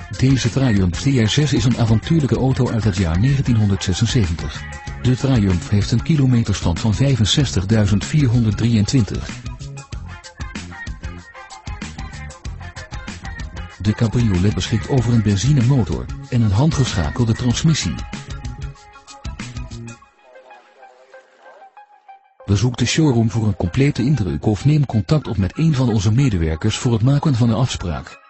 Deze Triumph TR6 is een avontuurlijke auto uit het jaar 1976. De Triumph heeft een kilometerstand van 65.423. De cabriolet beschikt over een benzinemotor en een handgeschakelde transmissie. Bezoek de showroom voor een complete indruk of neem contact op met een van onze medewerkers voor het maken van een afspraak.